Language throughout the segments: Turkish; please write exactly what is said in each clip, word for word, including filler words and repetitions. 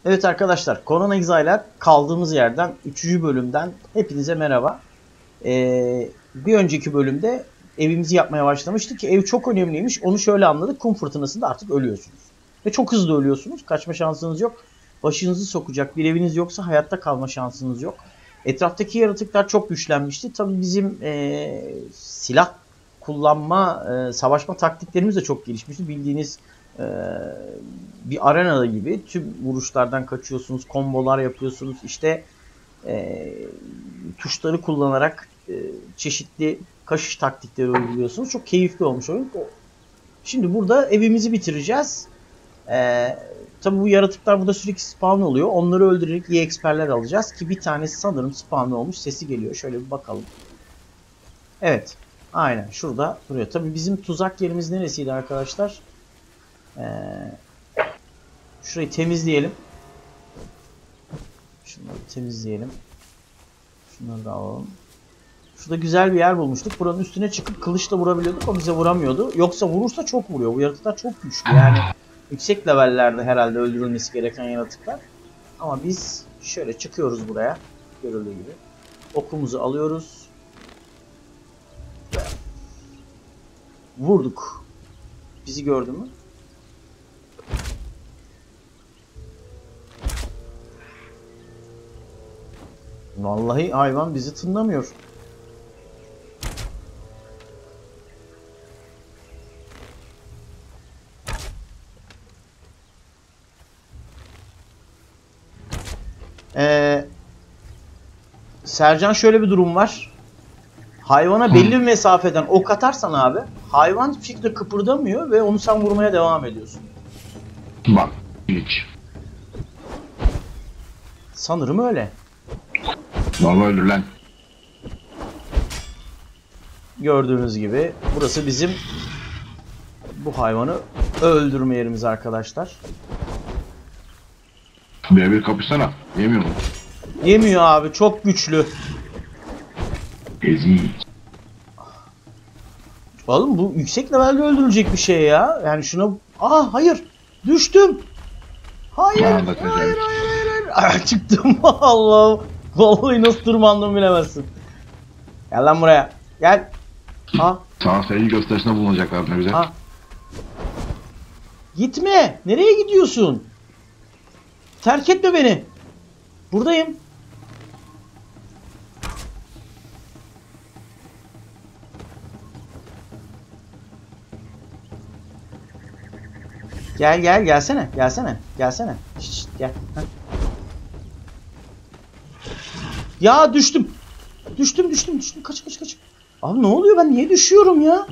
Evet arkadaşlar, Conan Exile'a kaldığımız yerden üçüncü bölümden hepinize merhaba. Ee, bir önceki bölümde evimizi yapmaya başlamıştık ki ev çok önemliymiş. Onu şöyle anladık: kum fırtınasında artık ölüyorsunuz. Ve çok hızlı ölüyorsunuz. Kaçma şansınız yok. Başınızı sokacak bir eviniz yoksa hayatta kalma şansınız yok. Etraftaki yaratıklar çok güçlenmişti. Tabii bizim ee, silah kullanma, e, savaşma taktiklerimiz de çok gelişmişti. Bildiğiniz e, bir arenada gibi tüm vuruşlardan kaçıyorsunuz, kombolar yapıyorsunuz. İşte e, tuşları kullanarak e, çeşitli kaçış taktikleri uyguluyorsunuz. Çok keyifli olmuş oyun. Şimdi burada evimizi bitireceğiz. E, tabii bu yaratıklar burada sürekli spawn oluyor. Onları öldürerek iyi exper'ler alacağız ki bir tanesi sanırım spawn olmuş. Sesi geliyor. Şöyle bir bakalım. Evet. Aynen. Şurada duruyor. Tabii bizim tuzak yerimiz neresiydi arkadaşlar? Ee, şurayı temizleyelim. Şunları temizleyelim. Şunları da alalım. Şurada güzel bir yer bulmuştuk. Buranın üstüne çıkıp kılıçla vurabiliyorduk. O bize vuramıyordu. Yoksa vurursa çok vuruyor. Bu yaratıklar çok güçlü. Yani yüksek levellerde herhalde öldürülmesi gereken yaratıklar. Ama biz şöyle çıkıyoruz buraya. Görüldüğü gibi. Okumuzu alıyoruz. Vurduk. Bizi gördü mü? Vallahi hayvan bizi tınlamıyor. Ee, Sercan, şöyle bir durum var. Hayvana belli bir mesafeden ok atarsan abi, hayvan hiçbir şekilde kıpırdamıyor ve onu sen vurmaya devam ediyorsun. Bak hiç. Sanırım öyle. Normal öldür lan. Gördüğünüz gibi burası bizim bu hayvanı öldürme yerimiz arkadaşlar. Birebir kapışsana. Yemiyor mu? Yemiyor abi, çok güçlü. Ezik. Oğlum bu yüksek levelde öldürülecek bir şey ya. Yani şuna... Aa hayır. Düştüm. Hayır. Hayır, hayır, hayır, hayır. Ah, çıktım. Allah. Vallahi nasıl tırmandım bilemezsin. Gel lan buraya. Gel. Ha. Sana sevgi gösterisinde bulunacaklar, ne güzel. Ha. Gitme. Nereye gidiyorsun? Terk etme beni. Buradayım. Gel gel gelsene. Gelsene. Gelsene. Şişt, gel. Heh. Ya düştüm. Düştüm düştüm düştüm. Kaç kaç kaç. Abi ne oluyor, ben niye düşüyorum ya?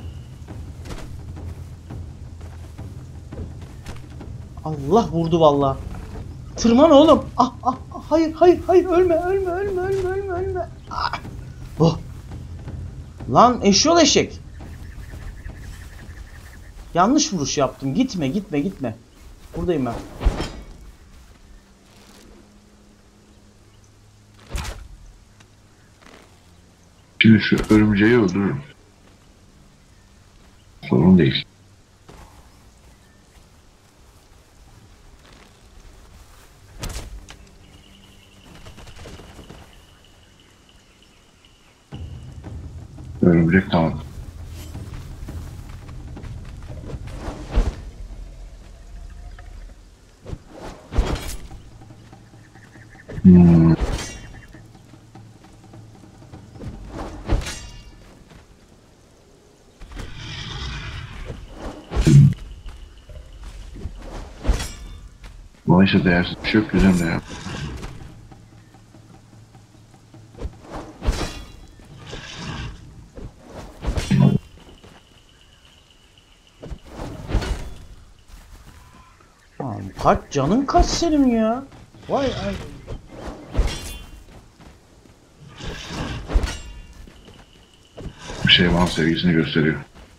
Allah vurdu vallahi. Tırman oğlum. Ah ah ah. Hayır hayır hayır, ölme ölme ölme ölme ölme ölme. Ah. Oh. Lan eşyol eşek. Yanlış vuruş yaptım. Gitme gitme gitme. Buradayım ben. Şimdi şu örümceği öldürürüm. Sorun değil. Örümcek tamam. Hmm. Buna işte değersiz bir şey yok, güzel de ya. Abi kaç canın kaç senin ya? Vay ay. Bir şey bana sevgisini gösteriyor.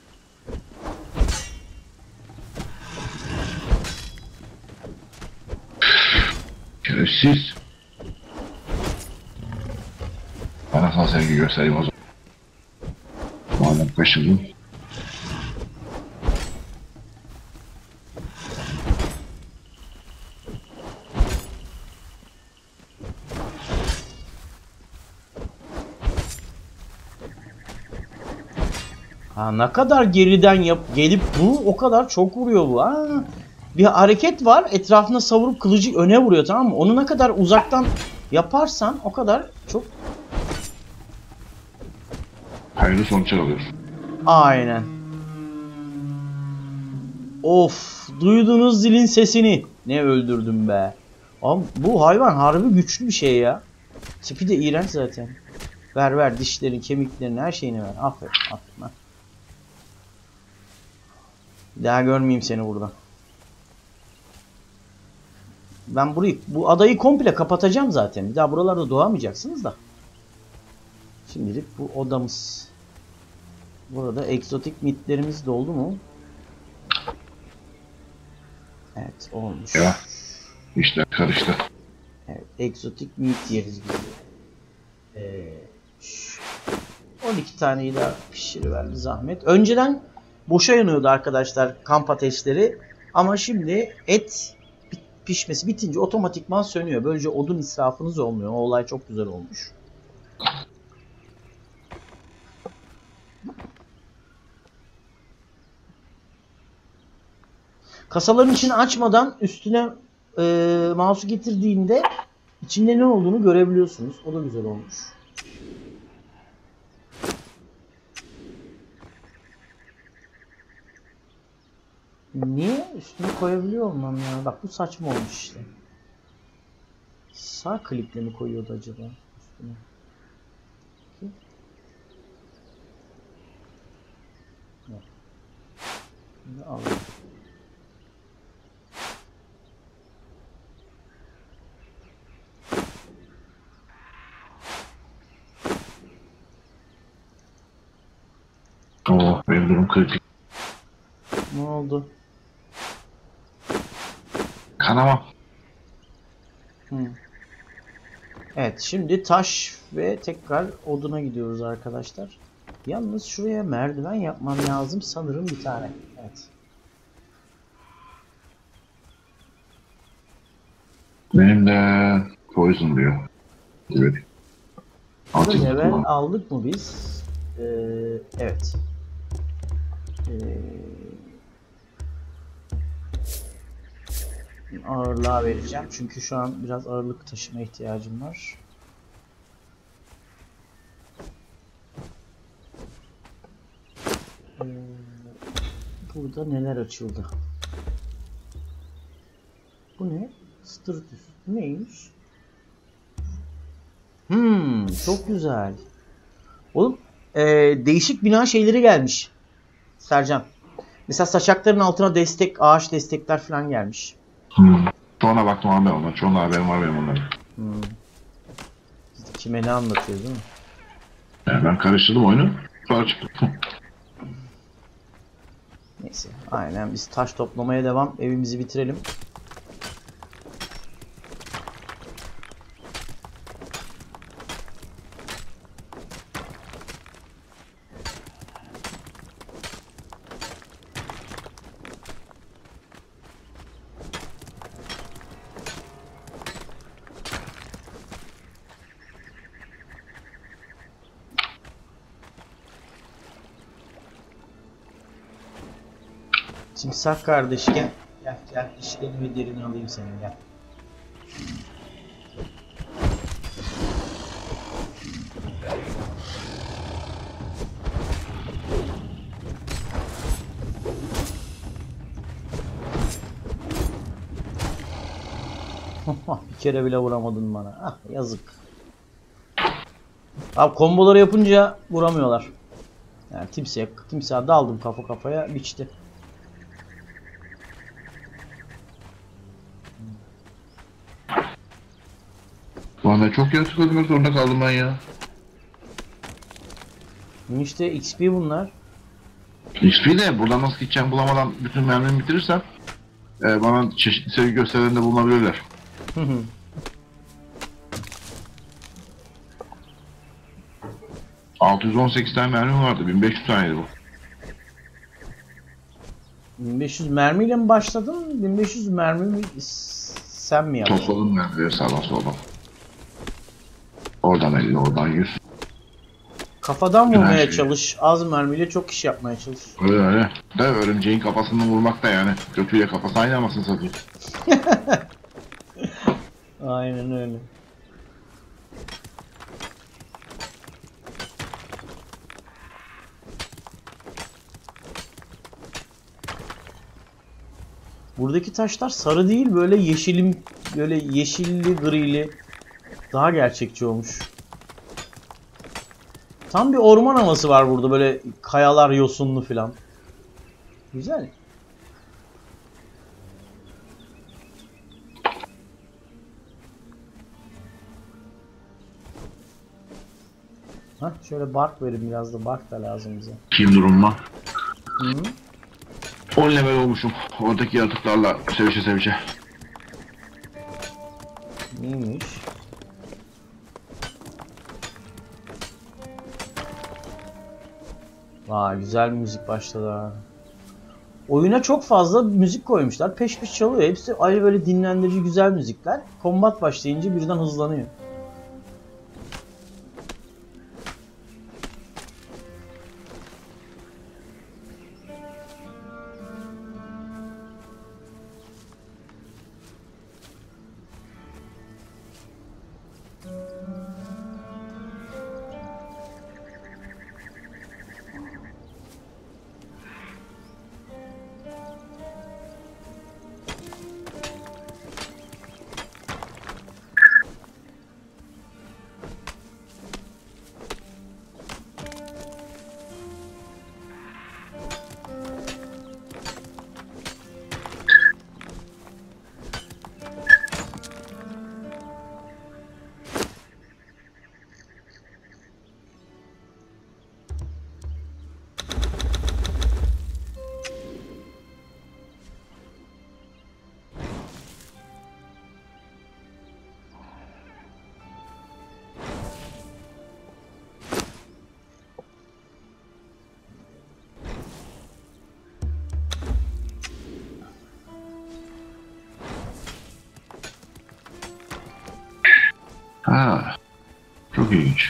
Şerefsiz. Bana sana sevgi göstereyim o zaman. Madem kaşındın. Ha, ne kadar geriden yap gelip bu o kadar çok vuruyor bu. Ha. Bir hareket var, etrafına savurup kılıcı öne vuruyor, tamam mı? Onu ne kadar uzaktan yaparsan o kadar çok. Hayırlı sonuçlar alıyorsun. Aynen. Of, duydunuz zilin sesini. Ne öldürdüm be. Abi bu hayvan harbi güçlü bir şey ya. Tipi de iğrenç zaten. Ver ver dişlerin, kemiklerin, her şeyini ver. Aferin, aferin. Bir daha görmeyeyim seni burada. Ben burayı, bu adayı komple kapatacağım zaten. Bir daha buralarda doğamayacaksınız da. Şimdilik bu odamız. Burada egzotik mitlerimiz doldu mu? Evet, olmuş. Ya, işler karıştı. Evet, egzotik mit yeriz biz. Ee, on iki taneyi daha pişiriver bir zahmet. Önceden boşa yanıyordu arkadaşlar kamp ateşleri. Ama şimdi et pişmesi bitince otomatikman sönüyor. Böylece odun israfınız olmuyor. O olay çok güzel olmuş. Kasaların içini açmadan üstüne e, mouse'u getirdiğinde içinde ne olduğunu görebiliyorsunuz. O da güzel olmuş. Niye üstüne koyabiliyor olmam ya? Bak bu saçma olmuş işte. Sağ klikle mi koyuyordu acaba üstüne? Yok. Şimdi alalım. Oh, benim durum kritik. Ne oldu? Kanama. Hı. Evet, şimdi taş ve tekrar oduna gidiyoruz arkadaşlar. Yalnız şuraya merdiven yapmam lazım sanırım bir tane. Evet. Benim de poison diyor. Evet. Burada Altı level kullan. aldık mı biz? Ee, evet. Ee, ağırlığa vereceğim. Çünkü şu an biraz ağırlık taşıma ihtiyacım var. Ee, burada neler açıldı? Bu ne? Stırtüs. Bu neymiş? Hmm, çok güzel. Oğlum ee, değişik bina şeyleri gelmiş. Sercan. Mesela saçakların altına destek, ağaç destekler falan gelmiş. Hmm. Sonra baktım abi ona. Çoğunluğu haberim var benim onların. Hmm. Kime ne anlatıyor değil mi? Yani ben karıştırdım oyunu. Sonra çıktım. Neyse. Aynen biz taş toplamaya devam. Evimizi bitirelim. Timsah kardeş gel. Gel gel. İşlerini ve derini alayım senin gel. Bir kere bile vuramadın bana. Ah yazık. Abi komboları yapınca vuramıyorlar. Yani timsah, timsah daldım kafa kafaya biçti. Bana çok yaratık öldürmek zorunda kaldım ben ya. İşte X P bunlar. X P de buradan nasıl gideceğim bulamadan bütün mermimi bitirirsem e, bana çeşitli sevgi gösterilerinde bulunabilirler. Hı hı. altı yüz on sekiz tane mermim vardı. bin beş yüz taneydi bu. bin beş yüz mermiyle mi başladın? bin beş yüz mermi mi sen mi yaptın? Topladım mermileri sağdan soldan. Oradan elli, oradan yüz. Kafadan Bütün her vurmaya şeyi. çalış. Az mermiyle çok iş yapmaya çalış. Öyle öyle. De örümceğin kafasından vurmak da yani. Götüyle kafası aynı amasını satayım. Aynen öyle. Buradaki taşlar sarı değil, böyle yeşilim, böyle yeşilli grili, daha gerçekçi olmuş. Tam bir orman havası var burada, böyle kayalar yosunlu filan. Güzel. Hah, şöyle bark verin, biraz da bark da lazım bize. Kim durumma? Hı -hı. on level olmuşum. Oradaki yaratıklarla sevişe sevişe. Neymiş? Vay, güzel müzik başladı ha. Oyuna çok fazla müzik koymuşlar. Peş peşe çalıyor. Hepsi ayrı, böyle dinlendirici güzel müzikler. Kombat başlayınca birden hızlanıyor. Ha, çok ilginç.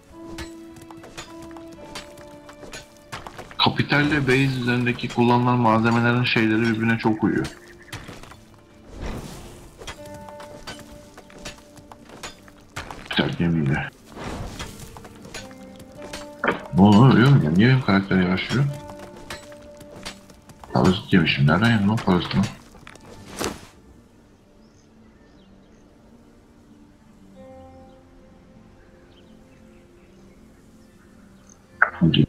Kapital'le Base üzerindeki kullanılan malzemelerin şeyleri birbirine çok uyuyor. Kapital gemiyle. Ne oluyor mu? Niye benim karakter yavaşlıyor? Parazit yemişim. Nereden yedim lan parazitini? Hadi.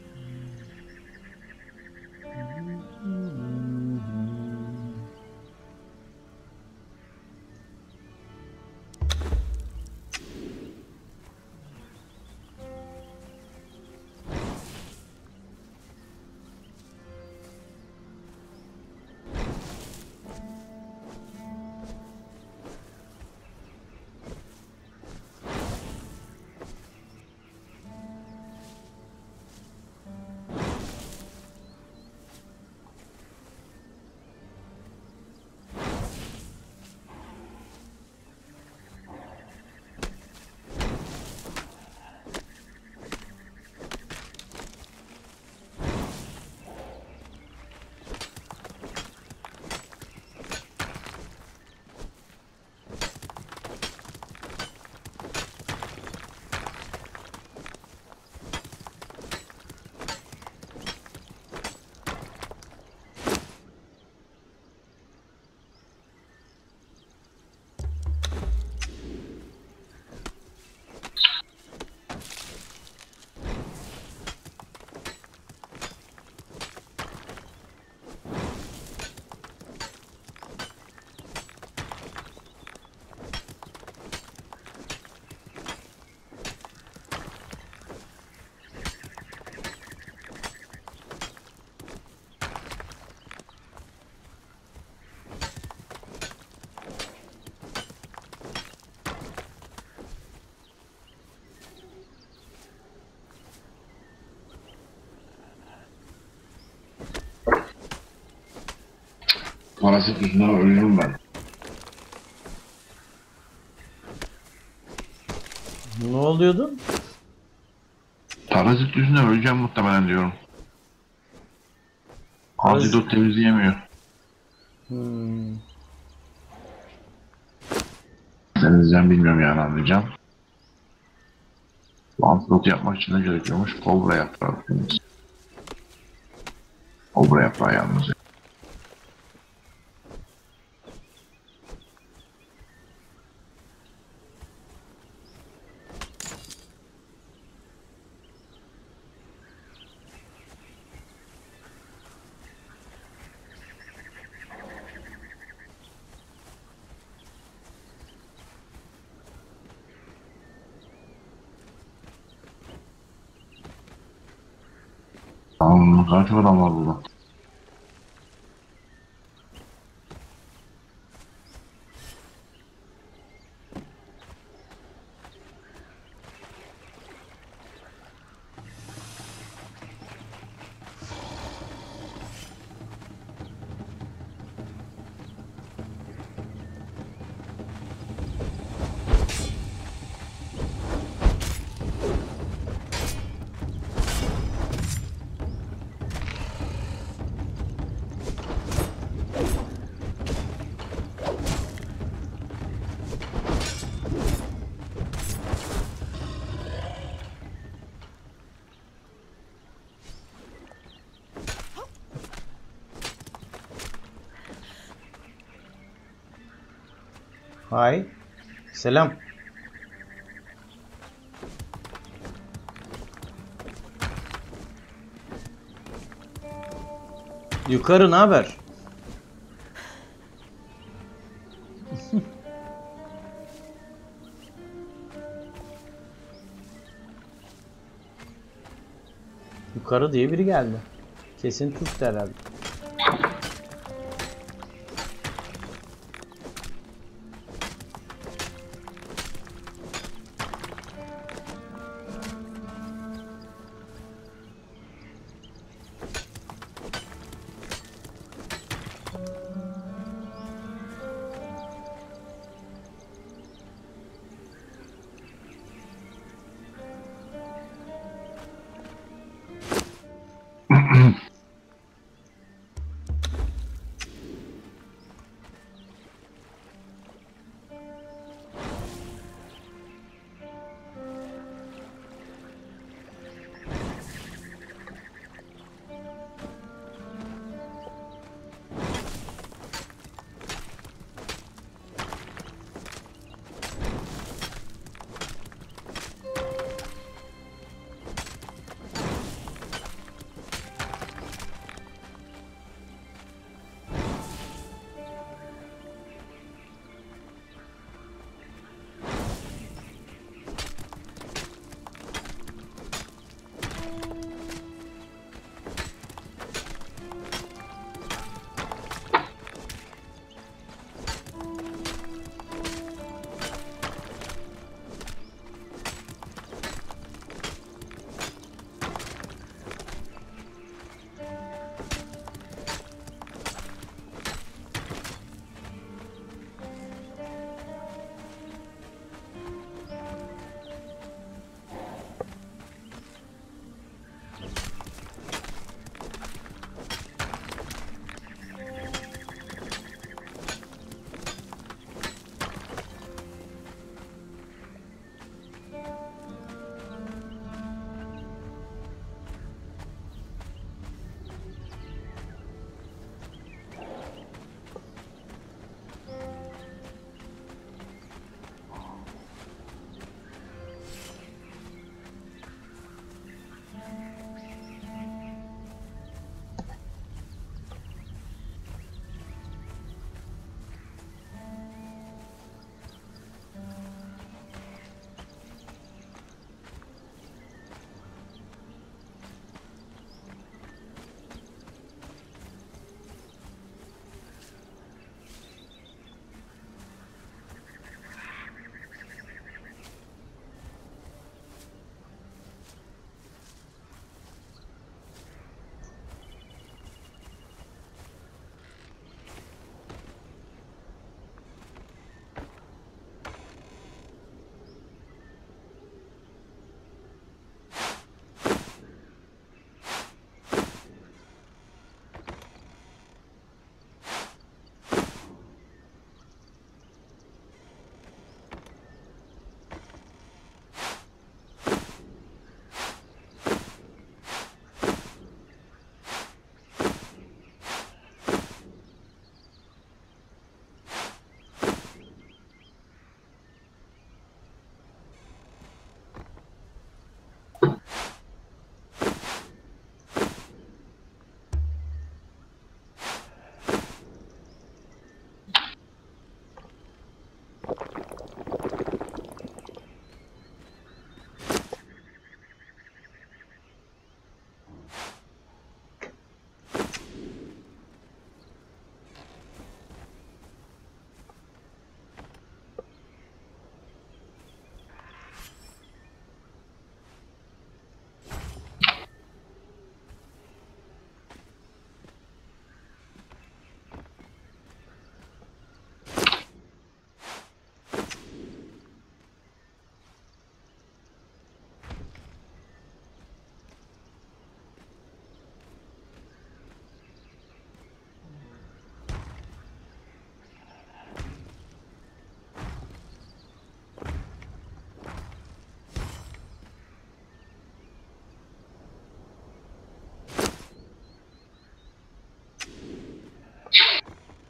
Parazit yüzünden ölürüm ben. Ne oluyordu? Parazit Parazit yüzünden öleceğim muhtemelen diyorum. Parazit- Antidot temizleyemiyor. Hmm. Denizden bilmiyorum yani anlayacağım. Antidot yapmak için ne gerekiyormuş? Kobra yaprağı. Kobra yaprağı yalnız. Tamam, kaç adam var burada? Hay. Selam. Yukarı ne haber? Yukarı diye biri geldi. Kesin Türk'tü herhalde.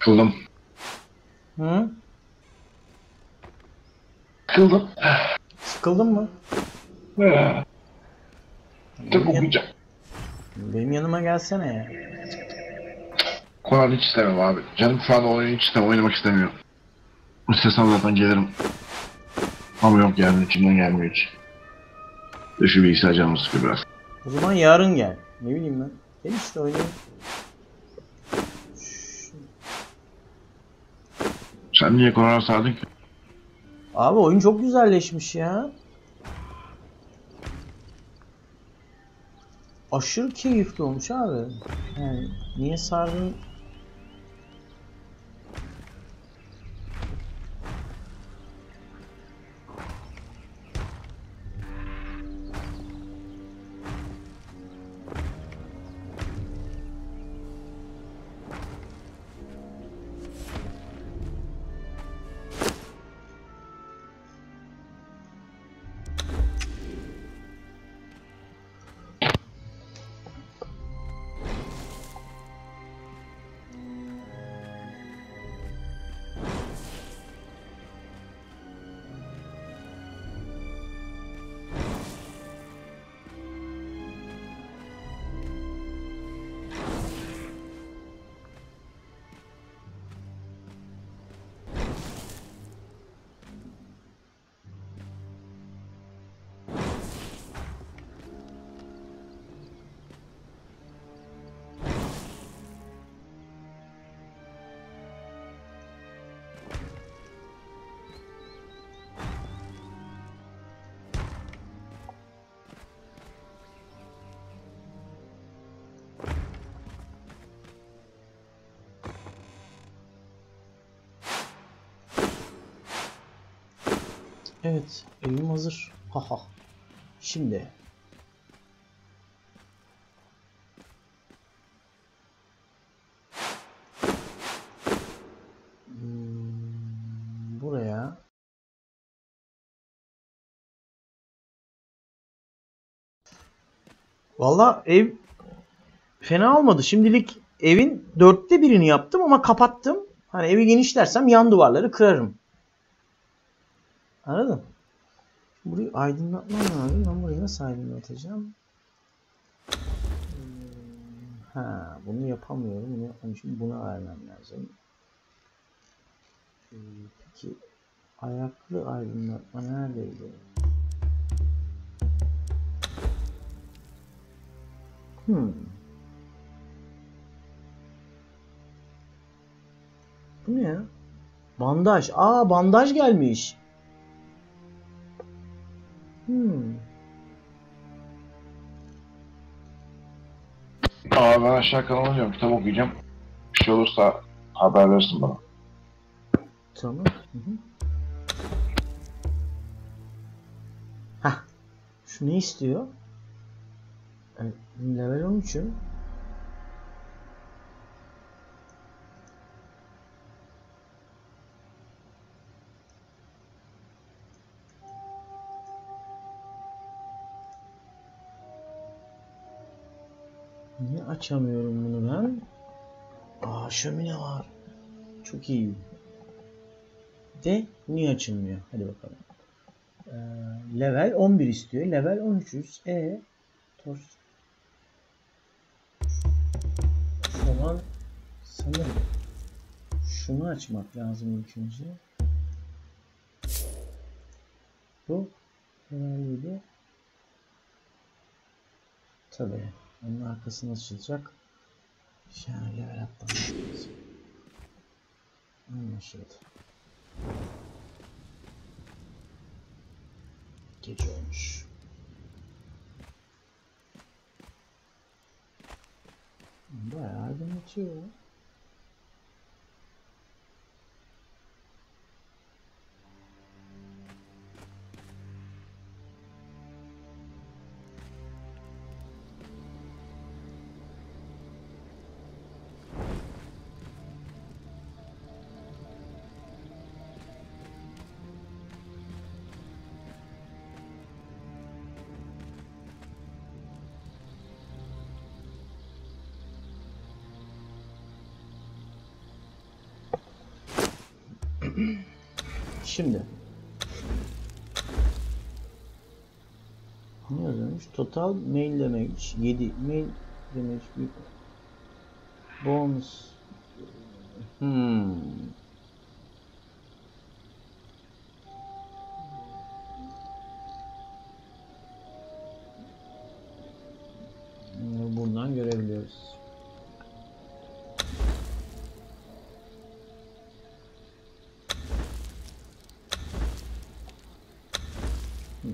Kıldım. Hı? Kıldım. Sıkıldın mı? Tık Benim, yan- okuyacağım. benim yanıma gelsene ya. Konan hiç istemem abi. Canım şu anda oyunu hiç istemem. Oynamak istemiyorum. İstesem zaten gelirim. Ama yok yani içimden gelmiyor hiç. Ve şu bilgisayar canımı sıkıyor biraz. O zaman yarın gel. Ne bileyim ben. Gel işte oynayalım. Sen niye Konan'a sardın ki? Abi oyun çok güzelleşmiş ya. Aşırı keyifli olmuş abi. Yani niye sardın? Evet, evim hazır. Haha. Şimdi. Hmm, buraya. Valla ev fena olmadı. Şimdilik evin dörtte birini yaptım ama kapattım. Hani evi genişlersem yan duvarları kırarım. Anladın? Burayı aydınlatmam lazım. Ben burayı nasıl aydınlatacağım? Ha, bunu yapamıyorum. Bunu yapmam için buna vermem lazım. Peki ayaklı aydınlatma neredeydi? Hmm. Bu ne ya? Bandaj. Aa, bandaj gelmiş. Hmm. Aa ben aşağı kanal alıyorum. Kitap okuyacağım. Bir şey olursa haber verirsin bana. Tamam. Hı hı. Hah. Şu ne istiyor? Evet, level on üçün. Niye açamıyorum bunu ben? Aa, şömine var. Çok iyi. De niye açılmıyor? Hadi bakalım. Ee, level on bir istiyor. Level on üçüz. E tor. O zaman sanırım şunu açmak lazım ilk önce. Bu level yedi. Tabii. Onun arkasına açılacak. Yani level atlamak lazım. Anlaşıldı. Gece olmuş. Bayağı aydınlatıyor. Şimdi. Ne yazılmış? Total mail damage yedi. Mail damage büyük. Bonus. Hmm. Bundan görebiliyoruz. Hmm.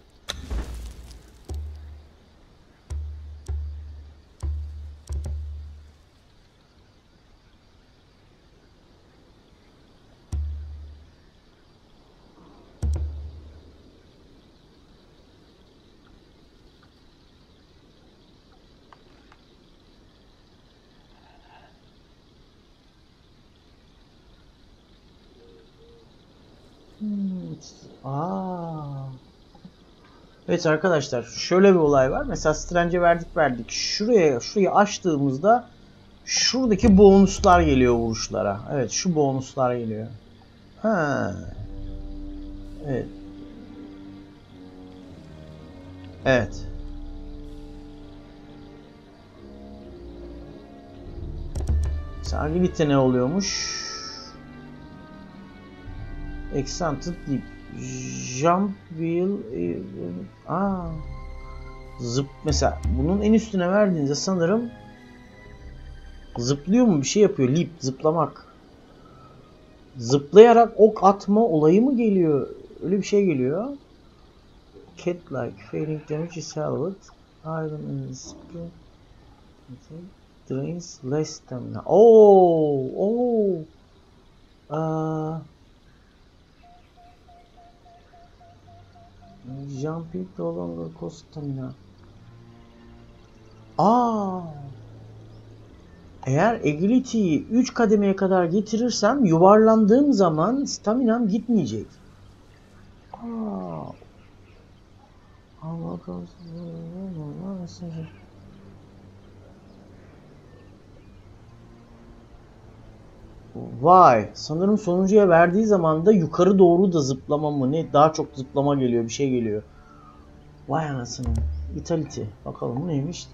Aa. Evet arkadaşlar, şöyle bir olay var. Mesela Strange'e verdik verdik. Şuraya şurayı açtığımızda şuradaki bonuslar geliyor vuruşlara. Evet, şu bonuslar geliyor. Ha. Evet. Evet. Agility ne oluyormuş? Accented Deep. Jump wheel. Aa. Zıp mesela. Bunun en üstüne verdiğinizde sanırım zıplıyor mu? Bir şey yapıyor. Leap. Zıplamak. Zıplayarak ok atma olayı mı geliyor? Öyle bir şey geliyor. Cat-like. Failing damage is salvaged. Iron in the spring. Drains less stamina. Oo, oo. Aa. Jumping no longer cost stamina. Aa. Eğer agility'yi üç kademeye kadar getirirsem yuvarlandığım zaman staminam gitmeyecek. Aa. Allah korusun. Vay. Sanırım sonuncuya verdiği zaman da yukarı doğru da zıplama mı ne? Daha çok zıplama geliyor. Bir şey geliyor. Vay anasını. Vitality. Bakalım bu neymiş?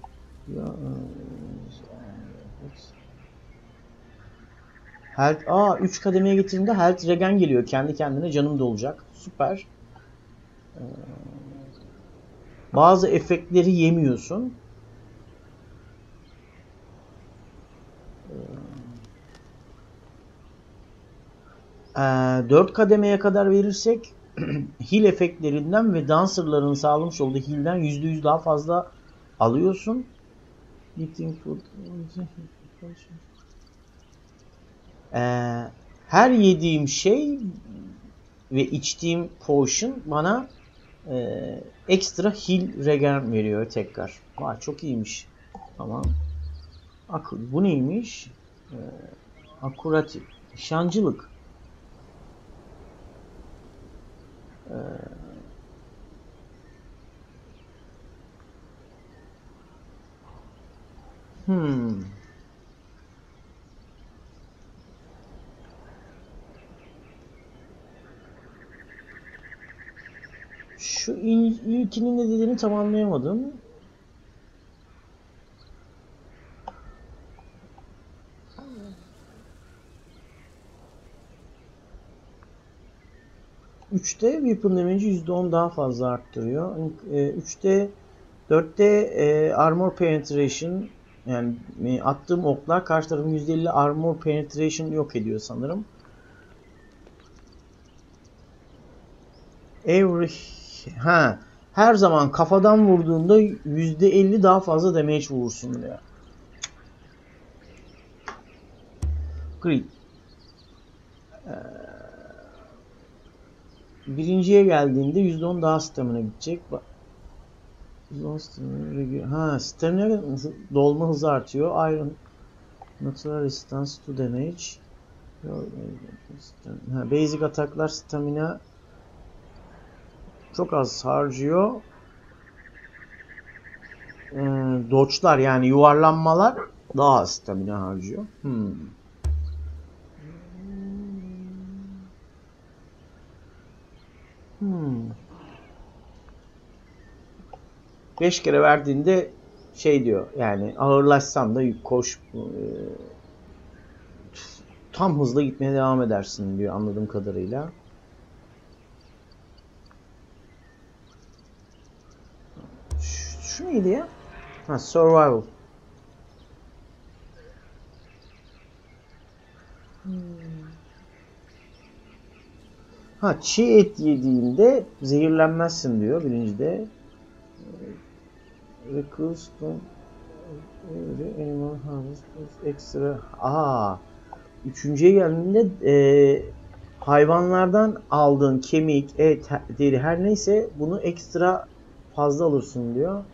Health. Aa üç kademeye getirdiğimde health regen geliyor. Kendi kendine canım dolacak. Süper. Bazı efektleri yemiyorsun. Ee, dört kademeye kadar verirsek heal efektlerinden ve dancerların sağlamış olduğu heal'den yüzde yüz daha fazla alıyorsun. Ee, her yediğim şey ve içtiğim potion bana e, ekstra heal regen veriyor tekrar. Vay çok iyiymiş. Tamam. Akıl. Bu neymiş? Ee, akuratif. Şancılık. Ee, hmm. Şu ilkinin ne dediğini tam anlayamadım. üçte weapon damage'i yüzde on daha fazla arttırıyor. üçte dörtte e, armor penetration yani e, attığım oklar karşı tarafın yüzde elli armor penetration yok ediyor sanırım. Every ha her zaman kafadan vurduğunda yüzde elli daha fazla damage vurursun diyor. Crit. Ee, birinciye geldiğinde yüzde on daha stamina gidecek. Ha, stamina dolma hızı artıyor. Iron natural resistance to damage. Ha, basic ataklar stamina çok az harcıyor. Ee, dodge'lar yani yuvarlanmalar daha az stamina harcıyor. Hmm. Hmm. beş kere verdiğinde şey diyor yani ağırlaşsan da koş e, tam hızla gitmeye devam edersin diyor anladığım kadarıyla. Şu, şu neydi ya? Ha, survival. Hmm. Ha, çiğ et yediğinde zehirlenmezsin diyor birincide. Recluse from every animal harvest extra. Aa, üçüncüye geldiğinde e, hayvanlardan aldığın kemik, et, deri her neyse bunu ekstra fazla alırsın diyor.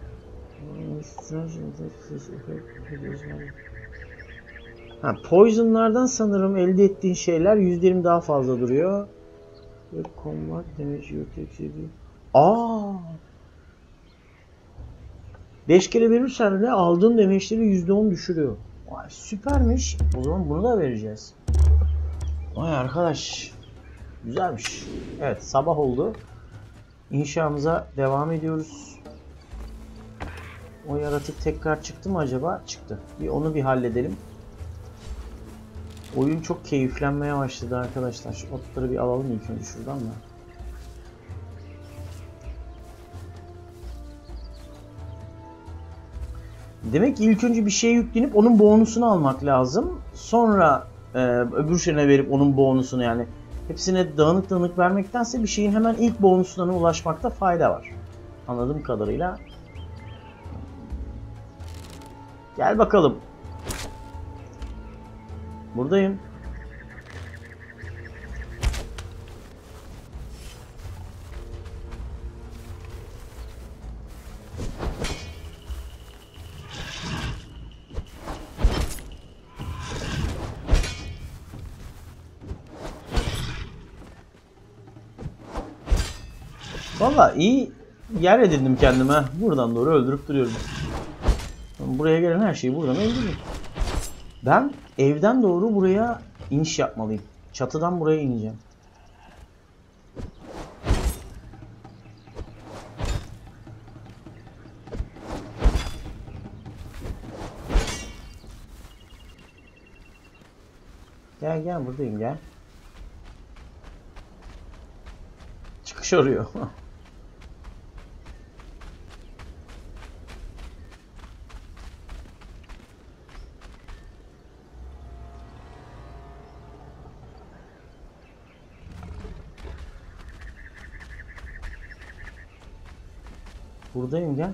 Ha, poisonlardan sanırım elde ettiğin şeyler yüzde yirmi daha fazla duruyor. Combat damage you take. Aa! beş kere verirsen de aldığın damage'leri yüzde on düşürüyor. Vay, süpermiş. O zaman bunu da vereceğiz. Vay arkadaş. Güzelmiş. Evet, sabah oldu. İnşamıza devam ediyoruz. O yaratık tekrar çıktı mı acaba? Çıktı. Bir onu bir halledelim. Oyun çok keyiflenmeye başladı arkadaşlar. Şu otları bir alalım ilk önce şuradan da. Demek ki ilk önce bir şeye yüklenip onun bonusunu almak lazım. Sonra e, öbür şeyine verip onun bonusunu yani hepsine dağınık dağınık vermektense bir şeyin hemen ilk bonusuna ulaşmakta fayda var. Anladığım kadarıyla. Gel bakalım. Buradayım. Valla iyi yer edindim kendime. Buradan doğru öldürüp duruyorum. Buraya gelen her şeyi buradan öldürürüm. Ben evden doğru buraya iniş yapmalıyım. Çatıdan buraya ineceğim. Gel gel buradayım gel. Çıkış arıyor. Buradayım gel.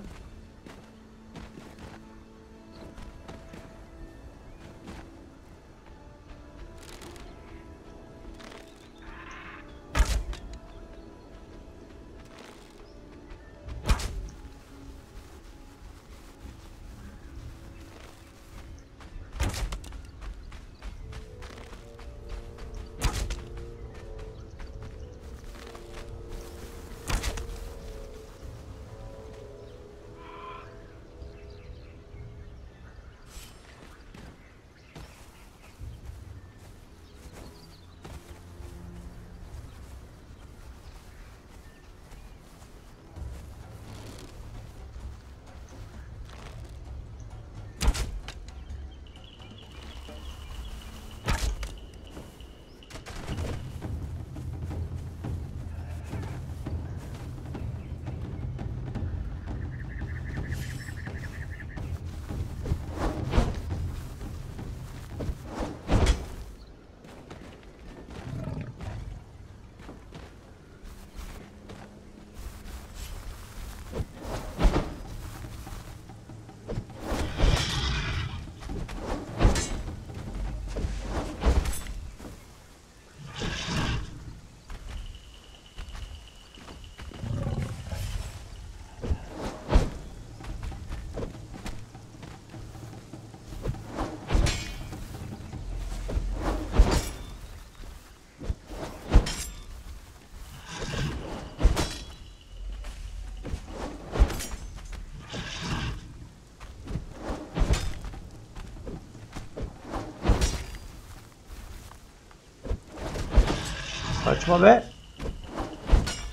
Kaçma be.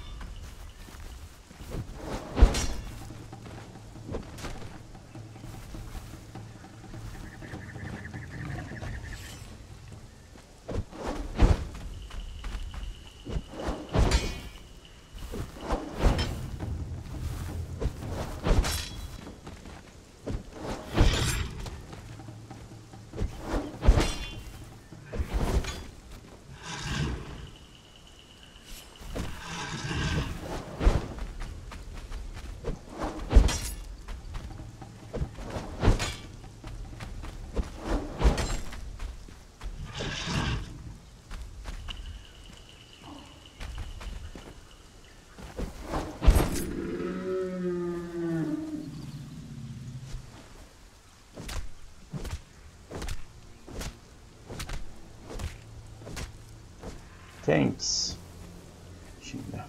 Thanks. Şimdi.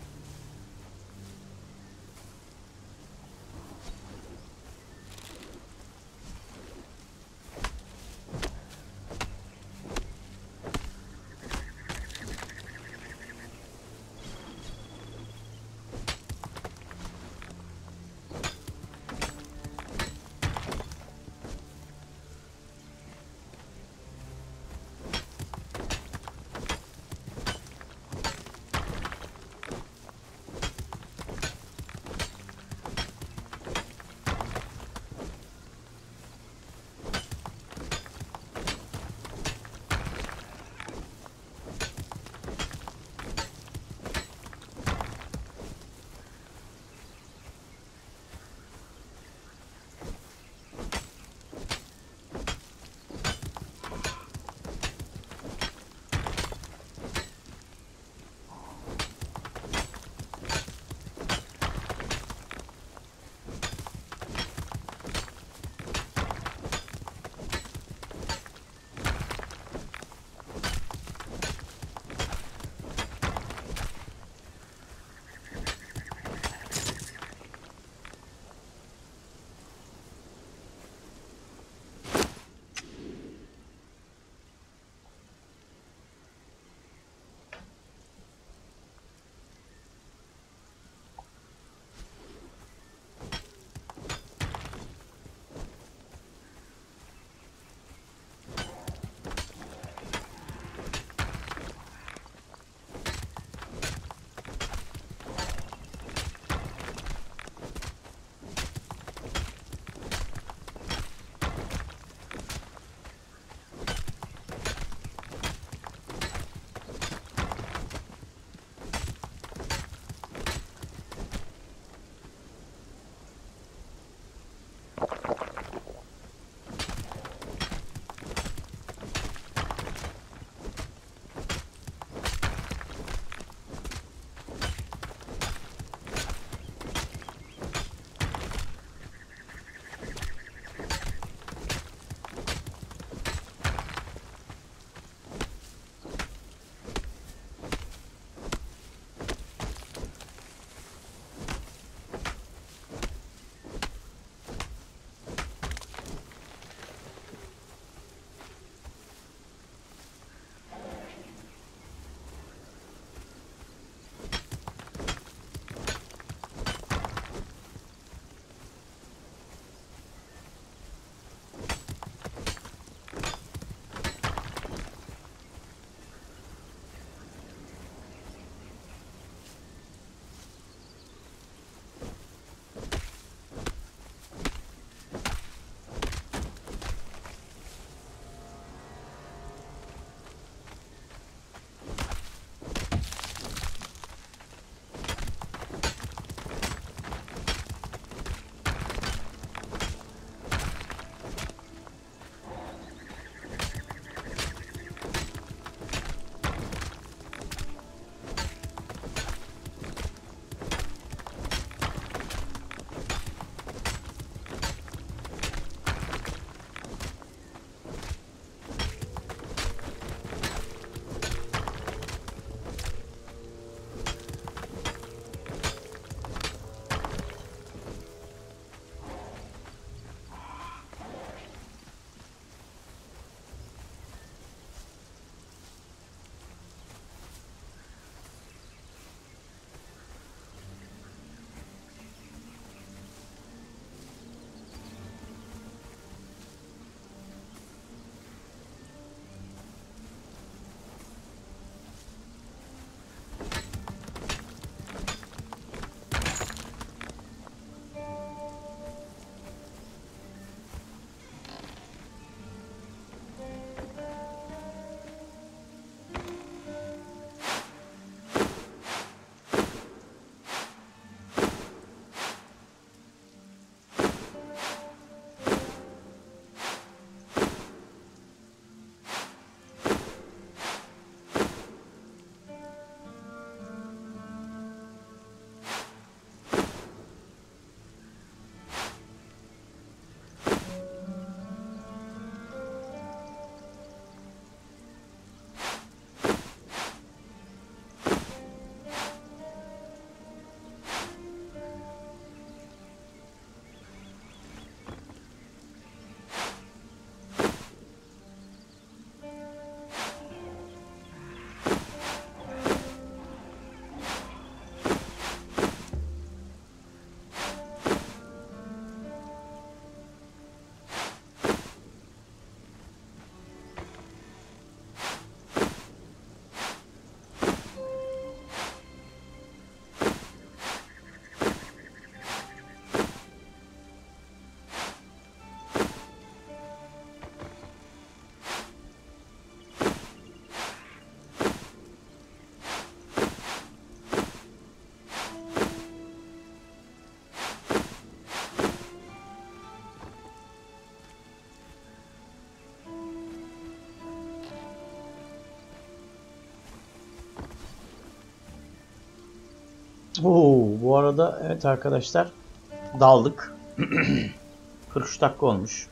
Oo, bu arada evet arkadaşlar daldık. kırk üç dakika olmuş.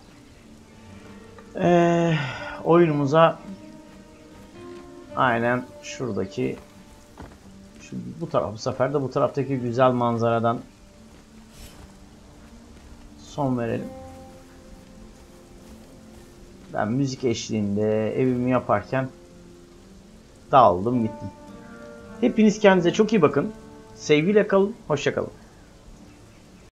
Ee, oyunumuza aynen şuradaki şu, bu taraf bu sefer de bu taraftaki güzel manzaradan son verelim. Ben müzik eşliğinde evimi yaparken dağıldım gittim. Hepiniz kendinize çok iyi bakın. Sevgiyle kalın. Hoşça kalın.